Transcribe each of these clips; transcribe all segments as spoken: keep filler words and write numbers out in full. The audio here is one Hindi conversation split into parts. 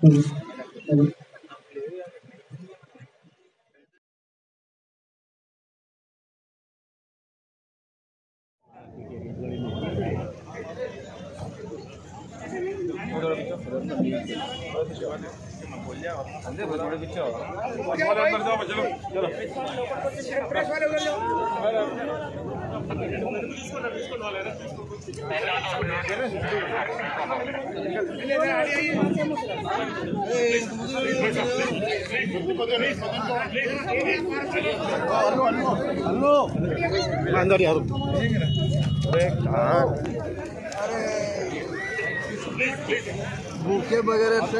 अंदर यार भूखे वगैरह से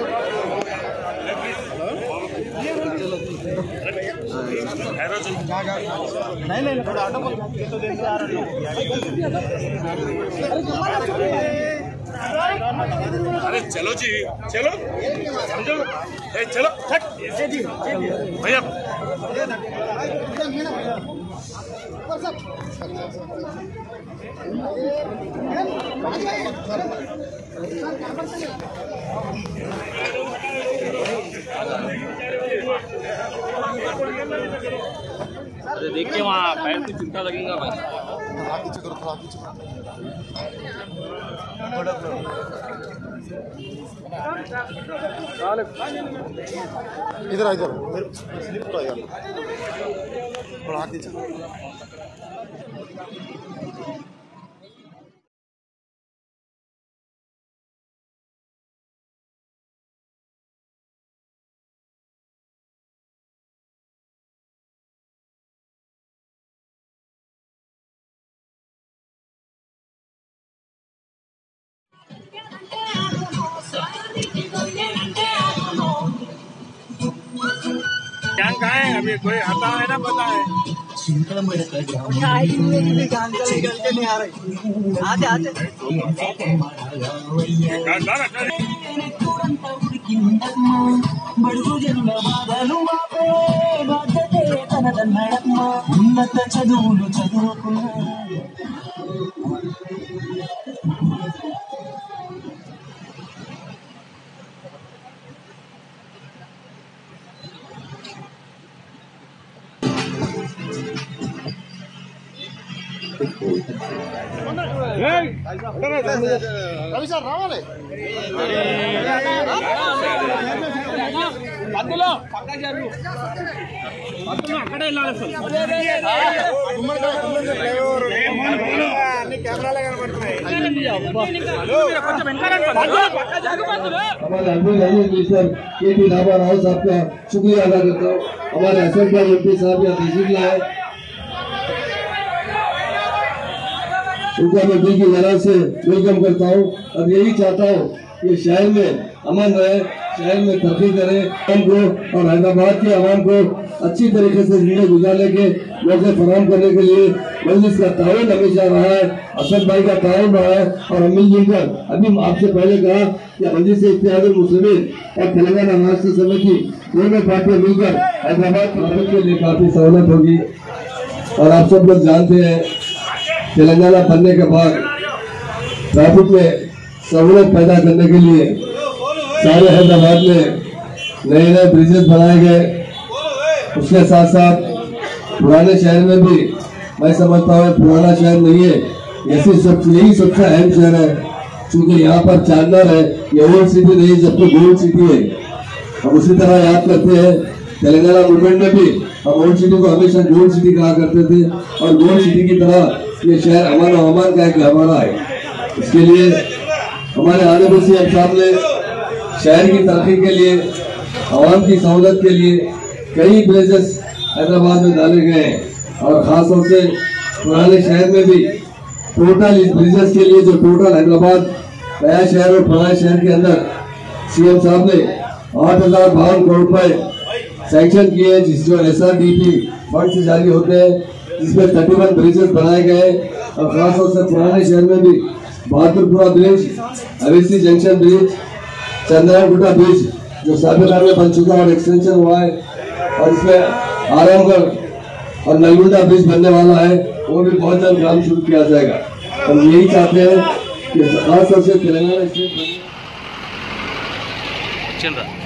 नहीं नहीं थोड़ा ऑटो तो देख आ रहा अरे चलो जी चलो समझो ए चलो जी भैया अरे देख के वहाँ पैर की चिंता लगेगा भाई। इधर इधर स्लिप तो यार थोड़ा हाथ नीचे क्या कहा है अभी कोई आता है ना पता है नहीं आ रहे आते आते ఉన్నత చదువులు చదువుకున్నా రవి సార్ రావాలి అందులో పక్క జరుగు అందులో అక్కడే వెళ్ళాలి అన్ని కెమెరాలే కనబడుతున్నాయి हमारे अनमोल मिनिस्टर के पी रामाराव साहब का शुक्रिया अदा करता हूँ। हमारे असद भाई एम पी साहब यहाँ तशरीफ लाए, उनका मैं दिल की गहराई से वेलकम करता हूँ और यही चाहता हूँ कि शहर में अमन रहे, शहर में तरक्की करे, हमको और हैदराबाद के अवाम को अच्छी तरीके से जिंदगी गुजारने के मौके फराहम करने के लिए मजलिस का ताउन हमेशा रहा है, असद भाई का ताउन रहा है। और हम मिलजुल कर अभी आपसे पहले कहा कि मजलिस इत्तेहादुल मुस्लिमीन और तेलंगाना राष्ट्र समिति दोनों पार्टियां मिलकर हैदराबाद ट्रैफिक के लिए काफी सहूलत होगी। और आप सब लोग जानते हैं तेलंगाना बनने के बाद ट्रैफिक में सहूलत पैदा करने के लिए सारे हैदराबाद में नए नए ब्रिजेस बनाए गए। उसके साथ साथ पुराने शहर में भी मैं समझता हूँ पुराना शहर नहीं है, ऐसी सब यही सबसे अहम शहर है, क्योंकि यहाँ पर चारमीनार है, ये ओल्ड सिटी नहीं जबकि गोल्ड सिटी है। हम उसी तरह याद करते हैं तेलंगाना मूवमेंट में भी हम ओल्ड सिटी को हमेशा गोल्ड सिटी कहा करते थे और गोल्ड सिटी की तरह ये शहर अमन और अमान का एक हमारा है। इसके लिए हमारे आने सीएम साहब ने शहर की तरक्की के लिए, आवाम की सहूलत के लिए कई ब्रिजेस हैदराबाद में डाले गए हैं और खासतौर से पुराने शहर में भी टोटल इस ब्रिजेस के लिए जो टोटल हैदराबाद नया शहर और पुराने शहर के अंदर सीएम साहब ने आठ हजार बावन करोड़ रुपए सैंक्शन किए हैं, जिस जो S R D P fund से जारी होते हैं, जिसमें थर्टी वन ब्रिजेस बनाए गए और खासतौर से पुराने शहर में भी Bahadurpura bridge, Owaisi junction bridge, Chandrayangutta bridge जो साबिकार में बन चुका और एक्सटेंशन हुआ है, और इसमें आरामगढ़ और नलगुंडा ब्रिज बनने वाला है, वो भी बहुत जल्द काम शुरू किया जाएगा। हम यही चाहते हैं कि खासतौर से तेलंगाना स्टेट चल रहा